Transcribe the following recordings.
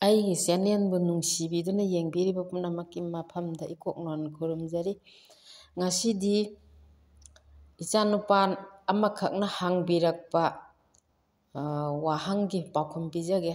ꯑꯩꯒꯤ ꯆꯦꯅꯦꯜꯕꯨ ꯅꯨꯡꯁꯤꯕꯤꯗꯨꯅ ꯌꯦꯡꯕꯤꯔꯤꯕ ꯄꯨꯝꯅꯃꯛꯀꯤ ꯃꯐꯝꯗ ꯏꯀꯣꯛꯅꯣꯟ ꯈꯨꯔꯨꯝꯖꯔꯤ꯫ ꯉꯁꯤꯗꯤ ꯏꯆꯥꯅꯨꯄꯥ ꯑꯃꯈꯛꯅ ꯍꯪꯕꯤꯔꯛꯄ ꯋꯥꯍꯪꯒꯤ ꯄꯥꯎꯈꯨꯝ ꯄꯤꯖꯒꯦ꯫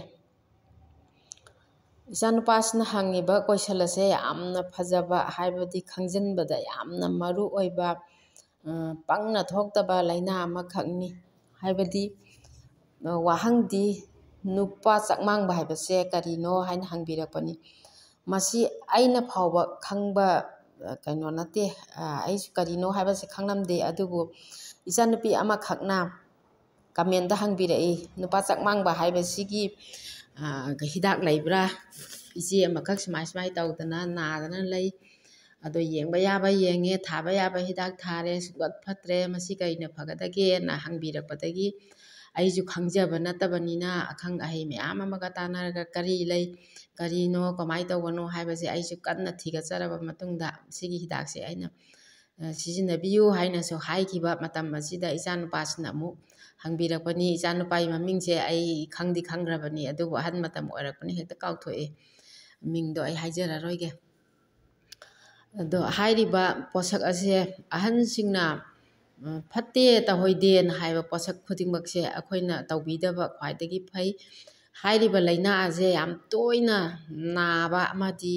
ꯏꯆꯥꯅꯨꯄꯥꯁꯤꯅ ꯍꯪꯉꯤꯕ ꯀꯣꯏꯁꯟ ꯑꯁꯦ ꯌꯥꯝꯅ ꯐꯖꯕ, ꯍꯥꯏꯕꯗꯤ ꯈꯪꯖꯤꯟꯕꯗ ꯌꯥꯝꯅ ꯃꯔꯨ ꯑꯣꯏꯕ, ꯄꯪꯅ ꯊꯣꯛꯇꯕ ꯂꯩꯅꯥ ꯑꯃꯈꯛꯅꯤ꯫ ꯍꯥꯏꯕꯗꯤ ꯋꯥꯍꯪꯗꯤ ꯅꯨꯄꯥ ꯆꯛꯃꯥꯡꯕ ꯍꯥꯏꯕꯁꯦ ꯀꯔꯤꯅꯣ ꯍꯥꯏꯅ ꯍꯪꯕꯤꯔꯛꯄꯅꯤ꯫ ꯃꯁꯤ ꯑꯩꯅ ꯐꯥꯎꯕ ꯈꯪꯕ ꯀꯩꯅꯣ ꯅꯠꯇꯦ, ꯑꯩꯁꯨ ꯀꯔꯤꯅꯣ ꯍꯥꯏꯕꯁꯦ ꯈꯪꯂꯝꯗꯦ꯫ ꯑꯗꯨꯕꯨ ꯏꯆꯥꯅꯨꯄꯤ ꯑꯃꯈꯛꯅ ꯀꯃꯦꯟꯗ ꯍꯪꯕꯤꯔꯛꯏ, ꯅꯨꯄꯥ ꯆꯛꯃꯥꯡꯕ ꯍꯥꯏꯕꯁꯤꯒꯤ ꯍꯤꯗꯥꯛ ꯂꯩꯕ꯭ꯔꯥ? ꯏꯆꯦ ꯑꯃꯈꯛ ꯁꯨꯃꯥꯏ ꯇꯧꯗꯅ ꯅꯥꯗꯅ ꯂꯩ, ꯑꯗꯣ ꯌꯦꯡꯕ ꯌꯥꯕ ꯌꯦꯡꯉꯦ, ꯊꯥꯕ ꯌꯥꯕ hꯤꯗꯥꯛ ꯊꯥꯔꯦ, ꯁꯨꯡꯐꯠ ꯐꯠꯇ꯭ꯔꯦ, ꯃꯁꯤ ꯀꯔꯤꯅ ꯐꯒꯗꯒꯦꯅ ꯍꯪꯕꯤꯔꯛꯄꯗꯒꯤ ꯑꯩꯁꯨ ꯈꯪꯖꯕ ꯅꯠꯇꯕꯅꯤꯅ ꯑꯈꯪ ꯑꯍꯩ ꯃꯌꯥꯝ ꯑꯃꯒ ꯇꯥꯟꯅꯔꯒ ꯀꯔꯤ ꯂꯩ, ꯀꯔꯤꯅꯣ, ꯀꯃꯥꯏꯅ ꯇꯧꯕꯅꯣ ꯍꯥꯏꯕꯁꯦ ꯑꯩꯁꯨ ꯀꯟꯅ ꯊꯤꯒꯠꯆꯔꯕ ꯃꯇꯨꯡꯗ ꯁꯤꯒꯤ ꯍꯤꯗꯥꯛꯁꯦ ꯑꯩꯅ ꯁꯤꯖꯤꯟꯅꯕꯤꯌꯨ ꯍꯥꯏꯅꯁꯨ ꯍꯥꯏꯈꯤꯕ ꯃꯇꯝ ꯑꯁꯤꯗ ꯏꯆꯥꯅꯨꯄꯥꯁꯤꯅ ꯑꯃꯨꯛ ꯍꯪꯕꯤꯔꯛꯄꯅꯤ꯫ ꯏꯆꯥꯅꯨꯄꯥꯒꯤ ꯃꯃꯤꯡꯁꯦ ꯑꯩ ꯈꯪꯗꯤ ꯈꯪꯈ꯭ꯔꯕꯅꯤ, ꯑꯗꯨꯕꯨ ꯑꯍꯟ ꯃꯇꯝ ꯑꯣꯏꯔꯛꯄꯅꯤ ꯍꯦꯛꯇ ꯀꯥꯎꯊꯣꯛꯑꯦ, ꯃꯤꯡꯗꯣ ꯑꯩ ꯍꯥꯏꯖꯔꯔꯣꯏꯒꯦ꯫ ꯑꯗꯣ ꯍꯥꯏꯔꯤꯕ ꯄꯣꯠꯁꯛ ꯑꯁꯦ ꯑꯍꯟꯁꯤꯡꯅ ꯐꯠꯇꯦ ꯇꯧꯍꯣꯏꯗꯦꯅ ꯍꯥꯏꯕ ꯄꯣꯠꯁꯛ ꯈꯨꯗꯤꯡꯃꯛꯁꯦ ꯑꯩꯈꯣꯏꯅ ꯇꯧꯕꯤꯗꯕ ꯈ꯭ꯋꯥꯏꯗꯒꯤ ꯐꯩ꯫ ꯍꯥꯏꯔꯤꯕ ꯂꯩꯅꯥ ꯑꯁꯦ ꯌꯥꯝ ꯇꯣꯏꯅ ナꯕ ꯑꯃꯗꯤ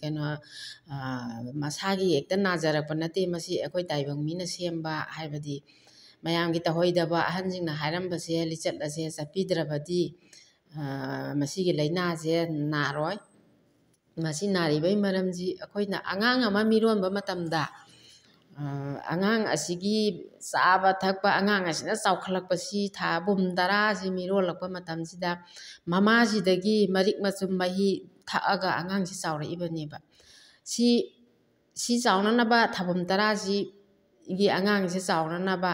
ꯃꯁꯥꯒꯤ ꯍꯦꯛꯇ ꯅꯥꯖꯔꯛꯄ ꯅꯠꯇꯦ, ꯃꯁꯤ ꯑꯩꯈꯣꯏ ꯇꯥꯏꯕꯪ ꯃꯤꯅ ꯁꯦꯝꯕ, ꯍꯥꯏꯕꯗꯤ ꯃꯌꯥꯝꯒꯤ ꯇꯧꯍꯣꯏꯗꯕ ꯑꯍꯟꯁꯤꯡꯅ ꯍꯥꯏꯔꯝꯕꯁꯦ ꯂꯤꯆꯠ ꯑꯁꯦ ꯆꯠꯄꯤꯗ꯭ꯔꯕꯗꯤ ꯃꯁꯤꯒꯤ ꯂꯩꯅꯥꯁꯦ ꯅꯥꯔꯣꯏ꯫ ꯃꯁꯤ ꯅꯥꯔꯤꯕꯒꯤ ꯃꯔꯝꯁꯤ ꯑꯩꯈꯣꯏꯅ ꯑꯉꯥꯡ ꯑꯃ ꯃꯤꯔꯣꯟꯕ ꯃꯇꯝꯗ ꯑꯉꯥꯡ ꯑꯁꯤꯒꯤ ꯆꯥꯕ ꯊꯛꯄ, ꯑꯉꯥꯡ ꯑꯁꯤꯅ ꯆꯥꯎꯈꯠꯂꯛꯄꯁꯤ ꯊꯥ ꯕꯨꯝ 10ꯁꯤ ꯃꯤꯔꯣꯜꯂꯛꯄ ꯃꯇꯝꯁꯤꯗ ꯃꯃꯥꯁꯤꯗꯒꯤ ꯃꯔꯤꯛ ꯃꯆꯨꯝ ꯃꯍꯤ ꯊꯛꯑꯒ ꯑꯉꯥꯡꯁꯤ ꯆꯥꯎꯔꯛꯏꯕꯅꯦꯕ꯫ ꯁꯤ ꯆꯥꯎꯅꯅꯕ ꯊꯥꯕꯨꯝ 10ꯁꯤꯒꯤ ꯑꯉꯥꯡꯁꯦ ꯆꯥꯎꯅꯅꯕ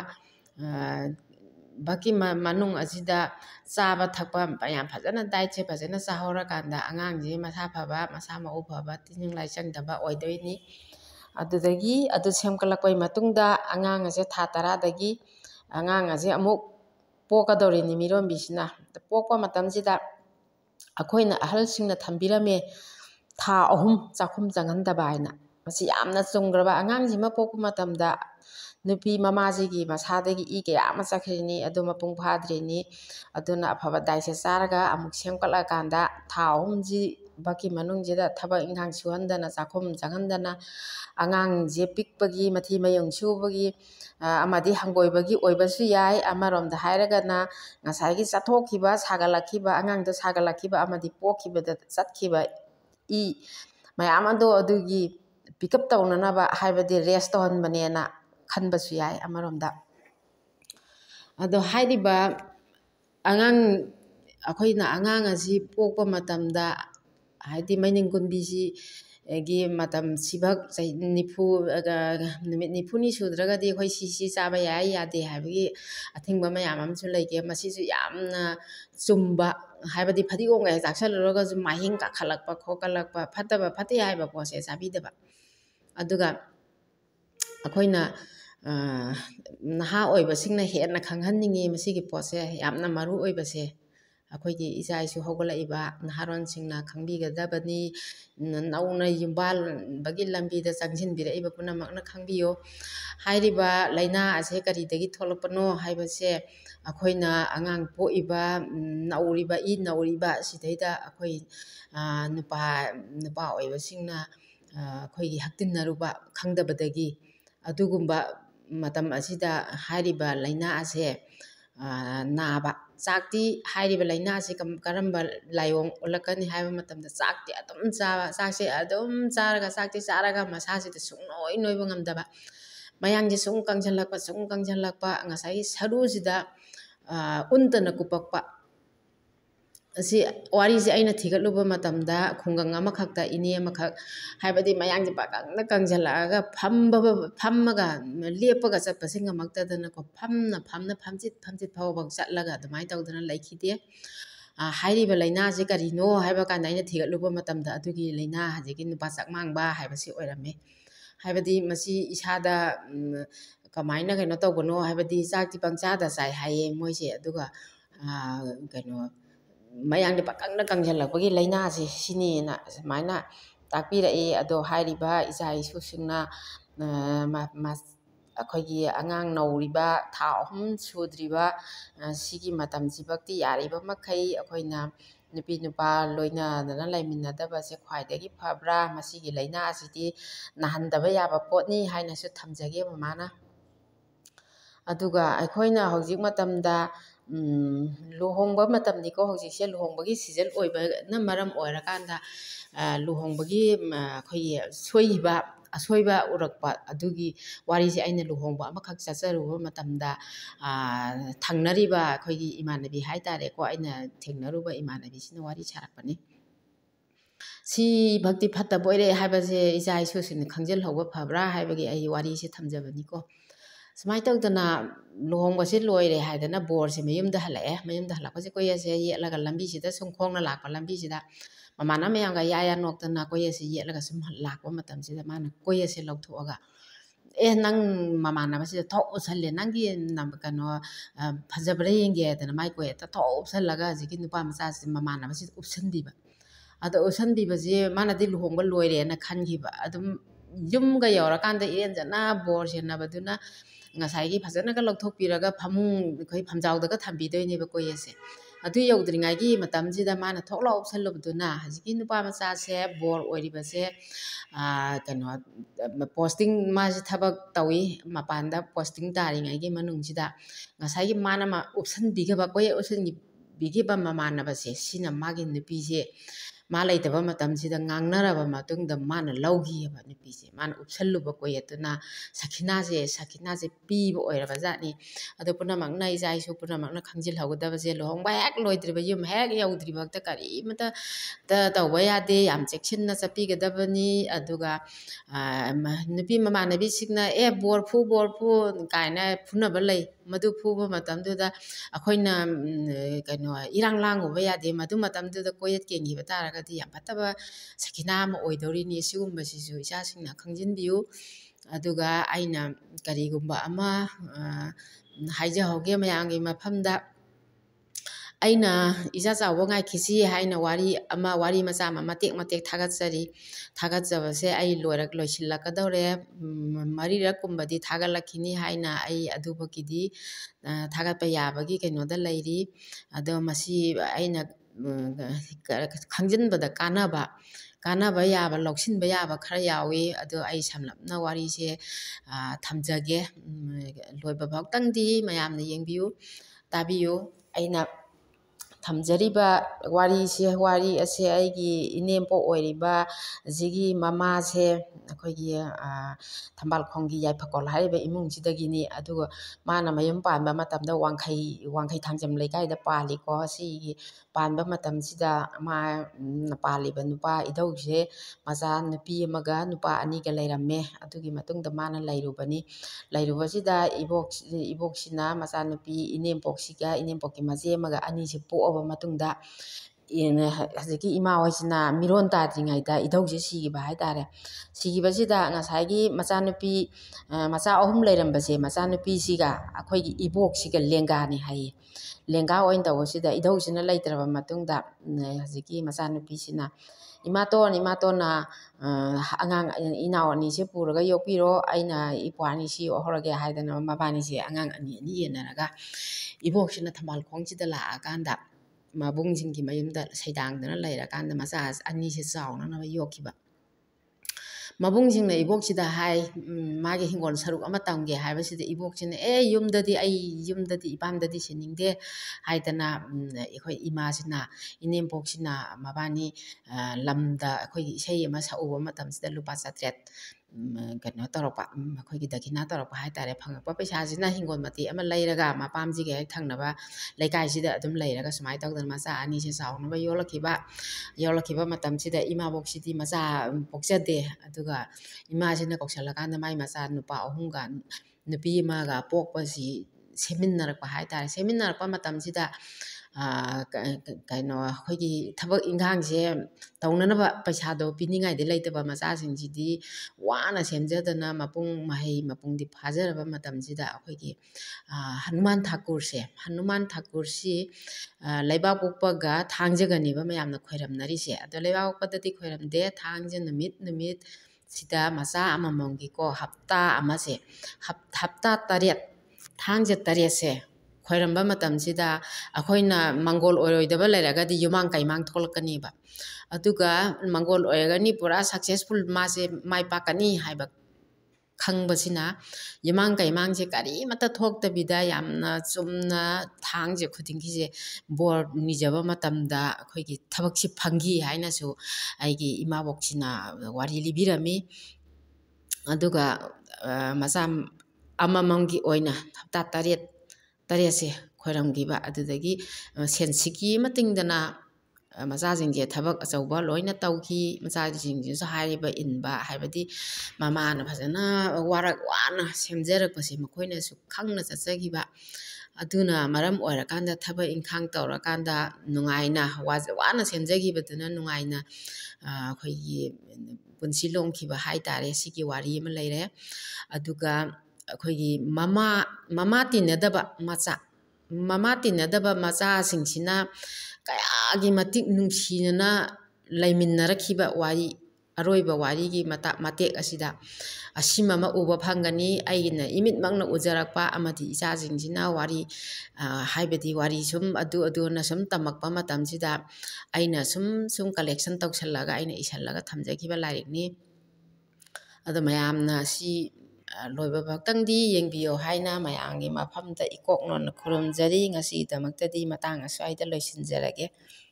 ꯚꯛꯀꯤ ꯃꯅꯨꯡ ꯑꯁꯤꯗ ꯆꯥꯕ ꯊꯛꯄ ꯃꯌꯥꯝ ꯐꯖꯅ ꯗꯥꯏꯠꯁꯦ ꯐꯖꯅ ꯆꯥꯍꯧꯔꯀꯥꯟꯗ ꯑꯉꯥꯡꯁꯦ ꯃꯁꯥ ꯐꯕ, ꯃꯁꯥ ꯃꯎ ꯐꯕ, ꯇꯤꯟꯖꯪ ꯂꯥꯏꯆꯪꯗꯕ ꯑꯣꯏꯗꯣꯏꯅꯤ꯫ ꯑꯗꯨꯗꯒꯤ ꯑꯗꯨ ꯁꯦꯝꯒꯠꯂꯛꯄꯩ ꯃꯇꯨꯡꯗ ꯑꯉꯥꯡ ꯑꯁꯦ ꯊꯥ 10ꯗꯒꯤ ꯑꯉꯥꯡ ꯑꯁꯦ ꯑꯃꯨꯛ ꯄꯣꯛꯀꯗꯧꯔꯤꯅꯤ ꯃꯤꯔꯣꯟꯕꯤꯁꯤꯅ꯫ ꯄꯣꯛꯄ ꯃꯇꯝꯁꯤꯗ ꯑꯩꯈꯣꯏꯅ ꯑꯍꯜꯁꯤꯡꯅ ꯊꯝꯕꯤꯔꯝꯃꯦ ꯊꯥ 3 ꯆꯥꯛꯈꯨꯝ ꯆꯪꯍꯟꯗꯕ ꯍꯥꯏꯅ꯫ ꯃꯁꯤ ꯌꯥꯝꯅ ꯆꯨꯝꯈ꯭ꯔꯕ꯫ ꯑꯉꯥꯡꯁꯤꯃ ꯄꯣꯛꯄ ꯃꯇꯝꯗ ꯅꯨꯄꯤ ꯃꯃꯥꯁꯤꯒꯤ ꯃꯁꯥꯗꯒꯤ ꯏ ꯀꯌా ꯑꯃ ꯆꯠꯈ꯭ꯔꯤꯅꯤ, ꯑꯗꯨ ꯃꯄꯨꯡ ꯐꯥꯗ꯭ꯔꯤꯅꯤ꯫ ꯑꯗꯨꯅ ꯑꯐꯕ ꯗꯥꯏꯠꯁꯦ ꯆꯥꯔꯒ ꯑꯃꯨꯛ ꯁꯦꯝꯒꯠꯂꯀꯥꯟꯗ ꯊꯥ 3ꯁꯤ ꯚꯛꯀꯤ ꯃꯅꯨꯡꯁꯤꯗ ꯊꯕꯛ ꯏꯟꯈꯥꯡ ꯁꯨꯍꯟꯗꯅ, ꯆꯥꯛꯈꯨꯝ ꯆꯪꯍꯟꯗꯅ, ꯑꯉꯥꯡꯁꯦ ꯄꯤꯛꯄꯒꯤ ꯃꯊꯤ ꯃꯌꯨꯡ ꯁꯨꯕꯒꯤ ꯑꯃꯗꯤ ꯍꯪꯒꯣꯏꯕꯒꯤ ꯑꯣꯏꯕꯁꯨ ꯌꯥꯏ꯫ ꯑꯃꯔꯣꯝꯗ ꯍꯥꯏꯔꯒꯅ ꯉꯁꯥꯏꯒꯤ ꯆꯠꯊꯣꯛꯈꯤꯕ, ꯁꯥꯒꯠꯂꯛꯈꯤꯕ, ꯑꯉꯥꯡꯗꯣ ꯁꯥꯒꯠꯂꯛꯈꯤꯕ ꯑꯃꯗꯤ ꯄꯣꯛꯈꯤꯕꯗ ꯆꯠꯈꯤꯕ ꯏ ꯃꯌꯥꯝ ꯑꯗꯣ ꯑꯗꯨꯒꯤ ꯄꯤꯀꯞ ꯇꯧꯅꯅꯕ, ꯍꯥꯏꯕꯗꯤ ꯔꯦꯁ ꯇꯧꯍꯟꯕꯅꯦꯅ ꯈꯟꯕꯁꯨ ꯌꯥꯏ ꯑꯃꯔꯣꯝꯗ꯫ ꯑꯗꯣ ꯍꯥꯏꯔꯤꯕ ꯑꯩꯈꯣꯏꯅ ꯑꯉꯥꯡ ꯑꯁꯤ ꯄꯣꯛꯄ ꯃꯇꯝꯗ, ꯍꯥꯏꯗꯤ ꯃꯩꯅꯤꯡ ꯀꯨꯟꯕꯤꯁꯤꯒꯤ ꯃꯇꯝꯁꯤꯐꯛ ꯅꯨꯃꯤꯠ 40ꯅꯤ ꯁꯨꯗ꯭ꯔꯒꯗꯤ ꯑꯩꯈꯣꯏ ꯁꯤ ꯆꯥꯕ ꯌꯥꯏ ꯌꯥꯗꯦ ꯍꯥꯏꯕꯒꯤ ꯑꯊꯤꯡꯕ ꯃꯌꯥꯝ ꯑꯃꯁꯨ ꯂꯩꯒꯦ꯫ ꯃꯁꯤꯁꯨ ꯌꯥꯝꯅ ꯆꯨꯝꯕ, ꯍꯥꯏꯕꯗꯤ ꯐꯗꯤꯒꯣꯝꯒ ꯍꯦꯛ ꯆꯥꯁꯤꯜꯂꯨꯔꯒꯁꯨ ꯃꯥꯏꯍꯤꯡ ꯀꯥꯈꯠꯂꯛꯄ ꯈꯣꯠꯀꯠꯂꯛꯄ, ꯐꯠꯇꯦ ꯍꯥꯏꯕ ꯄꯣꯠꯁꯦ ꯆꯥꯕꯤꯗꯕ꯫ ꯑꯗꯨꯒ ꯑꯩꯈꯣꯏꯅ ꯅꯍꯥ ꯑꯣꯏꯕꯁꯤꯡꯅ ꯍꯦꯟꯅ ꯈꯪꯍꯟꯅꯤꯡꯉꯤ ꯃꯁꯤꯒꯤ ꯄꯣꯠꯁꯦ, ꯌꯥꯝꯅ ꯃꯔꯨ ꯑꯣꯏꯕꯁꯦ ꯑꯩꯈꯣꯏꯒꯤ ꯏꯆꯥ ꯏꯁꯨ ꯍꯧꯒꯠꯂꯛꯏꯕ ꯅꯍꯥꯔꯣꯟꯁꯤꯡꯅ ꯈꯪꯕꯤꯒꯗꯕꯅꯤ꯫ ꯅꯧꯅ ꯌꯨꯝꯕꯥꯟꯕꯒꯤ ꯂꯝꯕꯤꯗ ꯆꯪꯁꯤꯟꯕꯤꯔꯛꯏꯕ ꯄꯨꯝꯅꯃꯛꯅ ꯈꯪꯕꯤꯌꯨ꯫ ꯍꯥꯏꯔꯤꯕ ꯂꯩꯅꯥ ꯑꯁꯦ ꯀꯔꯤꯗꯒꯤ ꯊꯣꯛꯂꯛꯄꯅꯣ ꯍꯥꯏꯕꯁꯦ ꯑꯩꯈꯣꯏꯅ ꯑꯉꯥꯡ ꯄꯣꯛꯏꯕ ꯏ ꯅꯧꯔꯤꯕ ꯁꯤꯗꯩꯗ ꯑꯩꯈꯣꯏ ꯅꯨꯄꯥ ꯑꯣꯏꯕꯁꯤꯡꯅ ꯑꯩꯈꯣꯏꯒꯤ ꯍꯛꯇꯤꯟꯅꯔꯨꯕ ꯈꯪꯗꯕꯗꯒꯤ, ꯑꯗꯨꯒꯨꯝꯕ ꯃꯇꯝ ꯑꯁꯤꯗ ꯍꯥꯏꯔꯤꯕ ꯂꯩꯅꯥ ꯑꯁꯦ ꯅꯥꯕ꯫ ꯆꯥꯛꯇꯤ ꯍꯥꯏꯔꯤꯕ ꯂꯩꯅꯥ ꯑꯁꯤ ꯀꯔꯝꯕ ꯂꯥꯏꯑꯣꯡ ꯎꯠꯂꯛꯀꯅꯤ ꯍꯥꯏꯕ ꯃꯇꯝꯗ ꯆꯥꯛꯇꯤ ꯑꯗꯨꯝ ꯆꯥꯕ, ꯆꯥꯛꯁꯦ ꯑꯗꯨꯝ ꯆꯥꯔꯒ ꯃꯁꯥꯁꯤꯗ ꯁꯨꯡꯅꯣꯏ ꯅꯣꯏꯕ ꯉꯝꯗꯕ, ꯃꯌꯥꯡꯁꯦ ꯁꯨꯝ ꯀꯪꯁꯤꯜꯂꯛꯄ, ꯉꯁꯥꯏꯒꯤ ꯁꯔꯨꯁꯤꯗ ꯎꯟꯇꯅ ꯀꯨꯞꯄꯛꯄ꯫ ꯑꯁꯤ ꯋꯥꯔꯤꯁꯦ ꯑꯩꯅ ꯊꯤꯒꯠꯂꯨꯕ ꯃꯇꯝꯗ ꯈꯨꯡꯒꯪ ꯑꯃꯈꯛꯇ ꯏꯅꯦ ꯑꯃꯈꯛ, ꯍꯥꯏꯕꯗꯤ ꯃꯌꯥꯡꯁꯦ ꯄꯥꯀꯪꯗ ꯀꯪꯁꯤꯜꯂꯛꯑꯒ ꯐꯝꯃꯒ ꯂꯦꯞꯄꯒ ꯆꯠꯄꯁꯦ ꯉꯝꯃꯛꯇꯗꯅꯀꯣ, ꯐꯝꯅ ꯐꯝꯖꯤꯠ ꯐꯥꯎꯕ ꯆꯠꯂꯒ ꯑꯗꯨꯃꯥꯏꯅ ꯇꯧꯗꯅ ꯂꯩꯈꯤꯗꯦ꯫ ꯍꯥꯏꯔꯤꯕ ꯂꯩꯅꯥꯁꯦ ꯀꯔꯤꯅꯣ ꯍꯥꯏꯕ ꯀꯥꯟꯗ ꯑꯩꯅ ꯊꯤꯒꯠꯂꯨꯕ ꯃꯇꯝꯗ ꯑꯗꯨꯒꯤ ꯂꯩꯅꯥ ꯍꯧꯖꯤꯛꯀꯤ ꯅꯨꯄꯥ ꯆꯛꯃꯥꯡꯕ ꯍꯥꯏꯕꯁꯤ ꯑꯣꯏꯔꯝꯃꯦ꯫ ꯍꯥꯏꯕꯗꯤ ꯃꯁꯤ ꯏꯁꯥꯗ ꯀꯃꯥꯏꯅ ꯀꯩꯅꯣ ꯇꯧꯕꯅꯣ ꯍꯥꯏꯕꯗꯤ ꯆꯥꯛꯇꯤ ꯄꯪꯆꯥꯗ ꯆꯥꯏ ꯍꯥꯏꯌꯦ ꯃꯣꯏꯁꯦ, ꯑꯗꯨꯒ ꯃꯌꯥꯡꯗꯤ ꯄꯥꯀꯪꯗ ꯀꯪꯁꯤꯜꯂꯛꯄꯒꯤ ꯂꯥꯏꯅꯥꯁꯤ ꯁꯤꯅꯤꯅ ꯁꯨꯃꯥꯏꯅ ꯇꯥꯛꯄꯤꯔꯛꯏ ꯑꯗꯣ ꯍꯥꯏꯔꯤꯕ ꯏꯆꯥ ꯏꯁꯨꯁꯤꯡꯅ ꯑꯩꯈꯣꯏꯒꯤ ꯑꯉꯥꯡ ꯅꯧꯔꯤꯕ ꯊꯥ 3 ꯁꯨꯗ꯭ꯔꯤꯕ ꯁꯤꯒꯤ ꯃꯇꯝꯁꯤꯐꯛꯇꯤ ꯌꯥꯔꯤꯕ ꯃꯈꯩ ꯑꯩꯈꯣꯏꯅ ꯅꯨꯄꯤ ꯅꯨꯄꯥ ꯂꯣꯏꯅꯗꯅ ꯂꯩꯃꯤꯟꯅꯗꯕꯁꯦ ꯈ꯭ꯋꯥꯏꯗꯒꯤ ꯐꯕ꯭ꯔꯥ ꯃꯁꯤꯒꯤ ꯂꯥꯏꯅꯥ ꯑꯁꯤꯗꯤ ꯅꯥꯍꯟꯗꯕ ꯌꯥꯕ ꯄꯣꯠꯅꯤ ꯍꯥꯏꯅꯁꯨ ꯊꯝꯖꯒꯦ ꯃꯃꯥꯅ ꯑꯗꯨꯒ ꯑꯩꯈꯣꯏꯅ ꯍꯧꯖꯤꯛ ꯃꯇꯝꯗ ꯂꯨꯍꯣꯡꯕ ꯃꯇꯝꯅꯤꯀꯣ ꯍꯧꯖꯤꯛꯁꯦ ꯂꯨꯍꯣꯡꯕꯒꯤ ꯁꯤꯖꯟ ꯑꯣꯏꯕꯅ ꯃꯔꯝ ꯑꯣꯏꯔꯀꯥꯟꯗ ꯂꯨꯍꯣꯡꯕꯒꯤ ꯑꯩꯈꯣꯏꯒꯤ ꯑꯁꯣꯏꯕ उरꯛꯄ ꯑꯗꯨꯒꯤ ꯋꯥꯔꯤꯁꯦ ꯑꯩꯅ ꯂꯨꯍꯣꯡꯕ ꯑꯃꯈꯛ ꯆꯠꯆꯔꯨꯕ ꯃꯇꯝꯗ ꯊꯪꯅꯔꯤꯕ ꯑꯩꯈꯣꯏꯒꯤ ꯏꯃꯥꯟꯅꯕꯤ ꯍꯥꯏꯇꯥꯔꯦꯀꯣ ꯑꯩꯅ ꯊꯦꯡꯅꯔꯨꯕ ꯏꯃꯥꯟꯅꯕꯤꯁꯤꯅ ꯋꯥꯔꯤ ꯁꯥꯔꯛꯄꯅꯤ ꯁꯤ ꯚꯛꯇꯤ ꯐꯠꯇꯕ ꯑꯣꯏꯔꯦ ꯍꯥꯏꯕꯁꯦ ꯏꯆꯥ ꯏꯁꯨꯁꯤꯡꯅ ꯈꯪꯖꯤꯜꯍꯧꯕ ꯐꯕ꯭ꯔꯥ ꯍꯥꯏꯕꯒꯤ ꯑꯩ ꯋꯥꯔꯤꯁꯦ ꯊꯝꯖꯕꯅꯤꯀꯣ ꯁꯨꯃꯥꯏꯅ ꯇꯧꯗꯅ ꯂꯨꯍꯣꯡꯕꯁꯦ ꯂꯣꯏꯔꯦ ꯍꯥꯏꯗꯅ ꯕꯣꯔꯁꯦ ꯃꯌꯨꯝꯗ ꯍꯜꯂꯛꯑꯦ ꯃꯌꯨꯝꯗ ꯍꯜꯂꯛꯄꯁꯦ ꯀꯣꯌꯦꯠꯁꯦ ꯌꯦꯠꯂꯒ ꯂꯝꯕꯤꯁꯤꯗ ꯁꯨꯝ ꯈꯣꯡꯅ ꯂꯥꯛꯄ ꯂꯝꯕꯤꯁꯤꯗ ꯃꯃꯥꯟꯅꯕ ꯃꯌꯥꯝꯒ ꯌꯥ ꯅꯣꯛꯇꯅ ꯀꯣꯌꯦꯠꯁꯦ ꯌꯦꯠꯂꯒ ꯁꯨꯝ ꯂꯥꯛꯄ ꯃꯇꯝꯁꯤꯗ ꯃꯥꯅ ꯀꯣꯌꯦꯠꯁꯦ ꯂꯧꯊꯣꯛꯑꯒ ꯅꯪ ꯃꯃꯥꯟꯅꯕꯁꯤꯗ ꯊꯣꯛ ꯎꯠꯁꯜꯂꯦ ꯅꯪꯒꯤ ꯀꯩꯅꯣ ꯐꯖꯕ꯭ꯔꯥ ꯌꯦꯡꯒꯦ ꯍꯥꯏꯗꯅ ꯃꯥꯏ ꯀꯣꯌꯦꯠꯇ ꯊꯣꯛ ꯎꯞꯁꯜꯂꯒ ꯍꯧꯖꯤꯛꯀꯤ ꯅꯨꯄꯥ ꯃꯆꯥꯁꯤ ꯃꯃꯥꯟꯅꯕꯁꯤꯗ ꯎꯞꯁꯟꯕꯤꯕ ꯑꯗꯣ ꯎꯞꯁꯟꯕꯤꯕꯁꯦ ꯃꯥꯅꯗꯤ ꯂꯨꯍꯣꯡꯕ ꯂꯣꯏꯔꯦꯅ ꯈꯟꯈꯤꯕ ꯑꯗꯨꯝ ꯌꯨꯝꯒ ꯌꯧꯔꯀꯥꯟꯗ ꯏꯔꯦꯟꯖꯅ ꯕꯣꯔ ꯁꯦꯟꯅꯕꯗꯨꯅ ꯉꯁꯥꯏꯒꯤ ꯐꯖꯅꯒ ꯂꯧꯊꯣꯛꯄꯤꯔꯒ ꯐꯃꯨꯡ ꯑꯩꯈꯣꯏ ꯐꯝꯖꯥꯎꯗꯒ ꯊꯝꯕꯤꯗꯣꯏꯅꯦꯕ ꯀꯣꯌꯦꯠꯁꯦ ꯑꯗꯨ ꯌꯧꯗ꯭ꯔꯤꯉꯩꯒꯤ ꯃꯇꯝꯁꯤꯗ ꯃꯥꯅ ꯊꯣꯛ ꯂꯥꯎ ꯎꯞꯁꯜꯂꯨꯕꯗꯨꯅ ꯍꯧꯖꯤꯛꯀꯤ ꯅꯨꯄꯥ ꯃꯆꯥꯁꯦ ꯕꯣꯔ ꯑꯣꯏꯔꯤꯕꯁꯦ ꯀꯩꯅꯣ ꯄꯣꯁꯇꯤꯡ ꯃꯥꯁꯦ ꯊꯕꯛ ꯇꯧꯏ ꯃꯄꯥꯟꯗ ꯄꯣꯁꯇꯤꯡ ꯇꯥꯔꯤꯉꯩꯒꯤ ꯃꯅꯨꯡꯁꯤꯗ ꯉꯁꯥꯏꯒꯤ ꯃꯥꯅ ꯎꯞꯁꯟꯕꯤꯈꯤꯕ ꯀꯣꯌꯦꯠ ꯎꯞꯁꯟꯕꯤꯈꯤꯕ ꯃꯃꯥꯟꯅꯕꯁꯦ ꯁꯤꯅ ꯃꯥꯒꯤ ꯅꯨꯄꯤꯁꯦ ꯃꯥ ꯂꯩꯇꯕ ꯃꯇꯝꯁꯤꯗ ꯉꯥꯡꯅꯔꯕ ꯃꯇꯨꯡꯗ ꯃꯥꯅ ꯂꯧꯈꯤꯑꯕ ꯅꯨꯄꯤꯁꯦ ꯃꯥꯅ ꯎꯞꯁꯜꯂꯨꯕ ꯀꯣꯌꯦꯠꯇꯨꯅ ꯁꯈꯤꯅꯥꯁꯦ ꯄꯤꯕ ꯑꯣꯏꯔꯕ ꯖꯥꯠꯅꯤ ꯑꯗꯣ ꯄꯨꯝꯅꯃꯛꯅ ꯏꯆꯥ ꯏꯁꯨ ꯄꯨꯝꯅꯃꯛꯅ ꯈꯪꯖꯤꯜꯍꯧꯒꯗꯕꯁꯦ ꯂꯨꯍꯣꯡꯕ ꯍꯦꯛ ꯂꯣꯏꯗ꯭ꯔꯤꯕ ꯌꯨꯝ ꯍꯦꯛ ꯌꯧꯗ꯭ꯔꯤꯕꯛꯇ ꯀꯔꯤꯃꯇ ꯇꯧꯕ ꯌꯥꯗꯦ ꯌꯥꯝ ꯆꯦꯛꯁꯤꯟꯅ ꯆꯠꯄꯤꯒꯗꯕꯅꯤ ꯑꯗꯨꯒ ꯅꯨꯄꯤ ꯃꯃꯥꯟꯅꯕꯤꯁꯤꯡꯅ ꯕꯣꯔ ꯐꯨ ꯀꯥꯏꯅ ꯐꯨꯅꯕ ꯂꯩ ꯃꯗꯨ ꯐꯨꯕ ꯃꯇꯝꯗꯨꯗ ꯑꯩꯈꯣꯏꯅ ꯀꯩꯅꯣ ꯏꯔꯥꯡ ꯂꯥꯡꯉꯨꯕ ꯌꯥꯗꯦ ꯃꯗꯨ ꯃꯇꯝꯗꯨꯗ ꯀꯣꯌꯦꯠ ꯀꯦꯟꯈꯤꯕ ꯇꯥꯔꯒꯗꯤ ꯌꯥꯝ ꯐꯠꯇꯕ ꯁꯈꯤꯅꯥ ꯑꯃ ꯑꯣꯏꯗꯧꯔꯤꯅꯤ ꯁꯤꯒꯨꯝꯕꯁꯤꯁꯨ ꯏꯆꯥꯁꯤꯡꯅ ꯈꯪꯖꯤꯟꯕꯤꯌꯨ ꯑꯗꯨꯒ ꯑꯩꯅ ꯀꯔꯤꯒꯨꯝꯕ ꯑꯃ ꯍꯥꯏꯖꯍꯧꯒꯦ ꯃꯌꯥꯝꯒꯤ ꯃꯐꯝꯗ ꯑꯩꯅ ꯏꯆꯥ ꯆꯥꯎꯕ ꯉꯥꯏꯈꯤꯁꯤ ꯍꯥꯏꯅ ꯋꯥꯔꯤ ꯃꯆꯥ ꯑꯃ ꯃꯇꯦꯛ ꯊꯥꯒꯠꯆꯕꯁꯦ ꯑꯩ ꯂꯣꯏꯁꯤꯜꯂꯛꯀꯗꯧꯔꯦ 4ꯔꯛꯀꯨꯝꯕꯗꯤ ꯊꯥꯒꯠꯂꯛꯈꯤꯅꯤ ꯍꯥꯏꯅ ꯑꯩ ꯑꯗꯨꯐꯥꯎꯒꯤꯗꯤ ꯊꯥꯒꯠꯄ ꯌꯥꯕꯒꯤ ꯀꯩꯅꯣꯗ ꯂꯩꯔꯤ ꯑꯗꯣ ꯃꯁꯤ ꯑꯩꯅ ꯈꯪꯖꯤꯟꯕꯗ ꯀꯥꯟꯅꯕ ꯌꯥꯕ ꯂꯧꯁꯤꯟꯕ ꯌꯥꯕ ꯈꯔ ꯌꯥꯎꯏ ꯑꯗꯣ ꯑꯩ ꯁꯝꯂꯞꯅ ꯋꯥꯔꯤꯁꯦ ꯊꯝꯖꯒꯦ ꯂꯣꯏꯕ ꯐꯥꯎꯇꯪꯗꯤ ꯃꯌꯥꯝꯅ ꯌꯦꯡꯕꯤꯌꯨ ꯇꯥꯕꯤꯌꯨ ꯑꯩꯅ ꯊꯝꯖꯔꯤꯕ ꯋꯥꯔꯤ ꯑꯁꯦ ꯑꯩꯒꯤ ꯏꯅꯦꯝꯄꯣꯛ ꯑꯣꯏꯔꯤꯕ ꯑꯁꯤꯒꯤ ꯃꯃꯥꯁꯦ ꯑꯩꯈꯣꯏꯒꯤ ꯊꯝꯕꯥꯜꯈꯣꯡꯒꯤ ꯌꯥꯏꯐꯀꯣꯜ ꯍꯥꯏꯔꯤꯕ ꯏꯃꯨꯡꯁꯤꯗꯒꯤꯅꯤ ꯑꯗꯨꯒ ꯃꯥꯅ ꯃꯌꯨꯝ ꯄꯥꯟꯕ ꯃꯇꯝꯗ ꯋꯥꯡꯈꯩ ꯊꯥꯡꯖꯝ ꯂꯩꯀꯥꯏꯗ ꯄꯥꯜꯂꯤꯀꯣ ꯁꯤꯒꯤ ꯄꯥꯟꯕ ꯃꯇꯝꯁꯤꯗ ꯃꯥꯅ ꯄꯥꯜꯂꯤꯕ ꯅꯨꯄꯥ ꯏꯙꯧꯁꯦ ꯃꯆꯥ ꯅꯨꯄꯤ ꯑꯃꯒ ꯅꯨꯄꯥ 2ꯒ ꯂꯩꯔꯝꯃꯦ ꯑꯗꯨꯒꯤ ꯃꯇꯨꯡꯗ ꯃꯥꯅ ꯂꯩꯔꯨꯕꯁꯤꯗ ꯏꯕꯣꯛꯁꯤꯅ ꯃꯆꯥꯅꯨꯄꯤ ꯏꯅꯦꯝꯄꯣꯛꯀꯤ ꯃꯆꯦ ꯑꯃꯒ ꯑꯅꯤꯁꯦ ꯄꯣꯛꯑꯕ ꯃꯇꯨꯡꯗ ꯍꯧꯖꯤꯛꯀꯤ ꯏꯃꯥ ꯍꯣꯏꯁꯤꯅ ꯃꯤꯔꯣꯟ ꯇꯥꯗ꯭ꯔꯤꯉꯩꯗ ꯏꯙꯧꯁꯦ ꯁꯤꯈꯤꯕ ꯍꯥꯏꯇꯥꯔꯦ ꯁꯤꯈꯤꯕꯁꯤꯗ ꯉꯁꯥꯏꯒꯤ ꯃꯆꯥ 3 ꯂꯩꯔꯝꯕꯁꯦ ꯃꯆꯥꯅꯨꯄꯤꯁꯤꯒ ꯑꯩꯈꯣꯏꯒꯤ ꯏꯕꯣꯛꯁꯤꯒ ꯂꯦꯡꯒꯥꯅꯤ ꯍꯥꯏꯌꯦ ꯂꯦꯡꯒꯥ ꯑꯣꯏꯅ ꯇꯧꯕꯁꯤꯗ ꯏꯙꯧꯁꯤꯅ ꯂꯩꯇ꯭ꯔꯕ ꯃꯇꯨꯡꯗ ꯍꯧꯖꯤꯛꯀꯤ ꯃꯆꯥꯅꯨꯄꯤꯁꯤꯅ ꯏꯃꯥꯇꯣꯟꯅ ꯑꯉꯥꯡ ꯏꯅꯥꯎ ꯑꯅꯤꯁꯦ ꯄꯨꯔꯒ ꯌꯣꯛꯄꯤꯔꯣ ꯑꯩꯅ ꯏꯄ꯭ꯋꯥꯅꯤꯁꯤ ꯌꯣꯛꯍꯧꯔꯒꯦ ꯍꯥꯏꯗꯅ ꯃꯕꯥꯅꯤꯁꯦ ꯑꯉꯥꯡ ꯑꯅꯤ ꯌꯦꯟꯅꯔꯒ ꯏꯕꯣꯛꯁꯤꯅ ꯊꯝꯕꯥꯜꯈꯣꯡꯁꯤꯗ ꯂꯥꯛꯑꯀꯥꯟꯗ ꯃꯕꯨꯡꯁꯤꯡꯒꯤ ꯃꯌꯨꯝꯗ ꯁꯩꯗꯥꯡꯗꯅ ꯂꯩꯔꯀꯥꯟꯗ ꯃꯆꯥ ꯑꯅꯤꯁꯦ ꯆꯥꯎꯅꯅꯕ ꯌꯣꯛꯈꯤꯕ ꯃꯕꯨꯡꯁꯤꯡꯅ ꯏꯕꯣꯛꯁꯤꯗ ꯍꯥꯏ ꯃꯥꯒꯤ ꯍꯤꯡꯒꯣꯜ ꯁꯔꯨꯛ ꯑꯃ ꯇꯝꯒꯦ ꯍꯥꯏꯕꯁꯤꯗ ꯏꯕꯣꯛꯁꯤꯅ ꯌꯨꯝꯗꯗꯤ ꯏꯄꯥꯝꯗꯗꯤ ꯁꯤꯟꯅꯤꯡꯗꯦ ꯍꯥꯏꯗꯅ ꯑꯩꯈꯣꯏ ꯏꯅꯦꯝꯄꯣꯛꯁꯤꯅ ꯃꯕꯥꯅꯤ ꯂꯝꯗ ꯑꯩꯈꯣꯏꯒꯤ ꯏꯁꯩ ꯑꯃ ꯁꯛꯎꯕ ꯃꯇꯝꯁꯤꯗ ꯂꯨꯄꯥ 900 ꯀꯩꯅꯣ ꯇꯧꯔꯛꯄ ꯑꯩꯈꯣꯏꯒꯤ ꯗꯈꯤꯅꯥ ꯇꯧꯔꯛꯄ ꯍꯥꯏꯇꯥꯔꯦ ꯐꯪꯉꯛꯄ ꯄꯩꯁꯥꯁꯤꯅ ꯍꯤꯡꯒꯣꯜ ꯃꯇꯦꯛ ꯑꯃ ꯂꯩꯔꯒ ꯃꯄꯥꯝꯁꯤꯒ ꯍꯦꯛ ꯊꯪꯅꯕ ꯂꯩꯀꯥꯏꯁꯤꯗ ꯑꯗꯨꯝ ꯂꯩꯔꯒ ꯁꯨꯃꯥꯏꯅ ꯇꯧꯗꯅ ꯃꯆꯥ ꯑꯅꯤꯁꯦ ꯆꯥꯎꯅꯕ ꯌꯣꯜꯂꯛꯈꯤꯕ ꯃꯇꯝꯁꯤꯗ ꯏꯃꯥꯕꯣꯛꯁꯤꯗꯤ ꯃꯆꯥ ꯄꯣꯛꯆꯗꯦ ꯑꯗꯨꯒ ꯏꯃꯥꯁꯤꯅ ꯀꯧꯁꯜꯂꯀꯥꯟꯗ ꯃꯥꯏ ꯃꯆꯥ ꯅꯨꯄꯥ 3ꯒ ꯅꯨꯄꯤ ꯑꯃꯒ ꯄꯣꯛꯄꯁꯤ ꯁꯦꯝꯃꯤꯟꯅꯔꯛꯄ ꯍꯥꯏꯇꯥꯔꯦ ꯁꯦꯝꯃꯤꯟꯅꯔꯛꯄ ꯃꯇꯝꯁꯤꯗ ꯀꯩꯅꯣ ꯑꯩꯈꯣꯏꯒꯤ ꯊꯕꯛ ꯏꯟꯈꯥꯡꯁꯦ ꯇꯧꯅꯅꯕ ꯄꯩꯁꯥꯗꯣ ꯄꯤꯅꯤꯡꯉꯥꯏꯗꯤ ꯂꯩꯇꯕ ꯃꯆꯥꯁꯤꯡꯁꯤꯗꯤ ꯋꯥꯅ ꯁꯦꯝꯖꯗꯅ ꯃꯄꯨꯡ ꯃꯍꯩ ꯃꯄꯨꯡꯗꯤ ꯐꯥꯖꯔꯕ ꯃꯇꯝꯁꯤꯗ ꯑꯩꯈꯣꯏꯒꯤ ꯍꯅꯨꯃꯥꯟ ꯊꯥꯀꯨꯔꯁꯦ ꯍꯅꯨꯃꯥꯟ ꯊꯥꯀꯨꯔꯁꯤ ꯂꯩꯕꯥꯛꯄꯣꯛꯄꯒ ꯊꯥꯡꯖꯒꯅꯦꯕ ꯃꯌꯥꯝꯅ ꯈꯣꯏꯔꯝꯅꯔꯤꯁꯦ ꯑꯗꯣ ꯂꯩꯕꯥꯛꯄꯣꯛꯄꯗꯗꯤ ꯈꯣꯏꯔꯝꯗꯦ ꯊꯥꯡꯖ ꯅꯨꯃꯤꯠ ꯁꯤꯗ ꯃꯆꯥ ꯑꯃꯃꯝꯒꯤꯀꯣ ꯍꯞꯇꯥ ꯑꯃꯁꯦ ꯍꯞꯇꯥ 3 ꯊꯥꯡꯖ 3ꯁꯦ ꯈꯣꯏꯔꯝꯕ ꯃꯇꯝꯁꯤꯗ ꯑꯩꯈꯣꯏꯅ ꯃꯪꯒꯣꯜ ꯑꯣꯏꯔꯣꯏꯗꯕ ꯂꯩꯔꯒꯗꯤ ꯌꯨꯃꯥꯡ ꯀꯩꯃꯥꯡ ꯊꯣꯛꯂꯛꯀꯅꯦꯕ ꯑꯗꯨꯒ ꯃꯪꯒꯣꯜ ꯑꯣꯏꯔꯒꯅꯤ ꯄꯨꯔꯥ ꯁꯛꯁꯦꯁꯐꯨꯜ ꯃꯥꯁꯦ ꯃꯥꯏ ꯄꯥꯛꯀꯅꯤ ꯍꯥꯏꯕ ꯈꯪꯕꯁꯤꯅ ꯌꯨꯃꯥꯡ ꯀꯩꯃꯥꯡꯁꯦ ꯀꯔꯤꯃꯠꯇ ꯊꯣꯛꯇꯕꯤꯗ ꯌꯥꯝꯅ ꯆꯨꯝꯅ ꯊꯥꯡꯖ ꯈꯨꯗꯤꯡꯒꯤꯁꯦ ꯕꯣꯔ ꯅꯤꯖꯕ ꯃꯇꯝꯗ ꯑꯩꯈꯣꯏꯒꯤ ꯊꯕꯛꯁꯤ ꯐꯪꯈꯤ ꯍꯥꯏꯅꯁꯨ ꯑꯩꯒꯤ ꯏꯃꯥꯕꯣꯛꯁꯤꯅ ꯋꯥꯔꯤ ꯂꯤꯕꯤꯔꯝꯃꯤ ꯑꯗꯨꯒ ꯃꯆꯥ ꯑꯃꯃꯝꯒꯤ ꯑꯣꯏꯅ ꯍꯞꯇꯥ 3ꯁꯦ ꯈꯣꯏꯔꯝꯈꯤꯕ ꯑꯗꯨꯗꯒꯤ ꯁꯦꯟꯁꯤꯀꯤ ꯑꯃ ꯇꯤꯡꯗꯅ ꯃꯆꯥꯁꯤꯡꯁꯦ ꯊꯕꯛ ꯑꯆꯧꯕ ꯂꯣꯏꯅ ꯇꯧꯈꯤ ꯃꯆꯥꯁꯤꯡꯁꯤꯁꯨ ꯍꯥꯏꯔꯤꯕ ꯏꯟꯕ ꯍꯥꯏꯕꯗꯤ ꯃꯃꯥꯅ ꯐꯖꯅ ꯋꯥꯅ ꯁꯦꯝꯖꯔꯛꯄꯁꯦ ꯃꯈꯣꯏꯅꯁꯨ ꯈꯪꯅ ꯆꯠꯆꯈꯤꯕ ꯑꯗꯨꯅ ꯃꯔꯝ ꯑꯣꯏꯔꯀꯥꯟꯗ ꯊꯕꯛ ꯏꯟꯈꯥꯡ ꯇꯧꯔꯀꯥꯟꯗ ꯅꯨꯡꯉꯥꯏꯅ ꯋꯥꯅ ꯁꯦꯝꯖꯈꯤꯕꯗꯨꯅ ꯅꯨꯡꯉꯥꯏꯅ ꯑꯩꯈꯣꯏꯒꯤ ꯄꯨꯟꯁꯤ ꯂꯣꯡꯈꯤꯕ ꯍꯥꯏꯇꯥꯔꯦ ꯁꯤꯒꯤ ꯋꯥꯔꯤ ꯑꯃ ꯂꯩꯔꯦ ꯑꯗꯨꯒ ꯑꯩꯈꯣꯏꯒꯤ ꯃꯃꯥ ꯇꯤꯟꯅꯗꯕ ꯃꯆꯥꯁꯤꯡꯁꯤꯅ ꯀꯌꯥꯒꯤ ꯃꯇꯤꯛ ꯅꯨꯡꯁꯤꯅꯅ ꯂꯩꯃꯤꯟꯅꯔꯛꯈꯤꯕ ꯋꯥꯔꯤ ꯑꯔꯣꯏꯕ ꯋꯥꯔꯤꯒꯤ ꯃꯇꯦꯛ ꯑꯁꯤꯗ ꯑꯁꯤꯃ ꯑꯃ ꯎꯕ ꯐꯪꯒꯅꯤ ꯑꯩꯅ ꯏꯃꯤꯠꯃꯛꯅ ꯎꯖꯔꯛꯄ ꯑꯃꯗꯤ ꯏꯆꯥꯁꯤꯡꯁꯤꯅ ꯋꯥꯔꯤ ꯍꯥꯏꯕꯗꯤ ꯋꯥꯔꯤ ꯁꯨꯝ ꯑꯗꯨꯅ ꯁꯨꯝ ꯇꯝꯃꯛꯄ ꯃꯇꯝꯁꯤꯗ ꯑꯩꯅ ꯁꯨꯝ ꯀꯂꯦꯛꯁꯟ ꯇꯧꯁꯜꯂꯒ ꯑꯩꯅ ꯏꯁꯜꯂꯒ ꯊꯝꯖꯈꯤꯕ ꯂꯥꯏꯔꯤꯛꯅꯤ ꯑꯗꯣ ꯃꯌꯥꯝꯅ ꯁꯤ ꯂꯣꯏꯕ ꯐꯥꯎꯇꯪꯗꯤ ꯌꯦꯡꯕꯤꯌꯣ ꯍꯥꯏꯅ ꯃꯌꯥꯝꯒꯤ ꯃꯐꯝꯗ ꯏꯀꯣꯛꯅꯅ ꯈꯨꯔꯨꯝꯖꯔꯤ ꯉꯁꯤꯒꯤꯗꯃꯛꯇꯗꯤ ꯃꯇꯥꯡ ꯑꯁ꯭ꯋꯥꯏꯗ ꯂꯣꯏꯁꯤꯟꯖꯔꯒꯦ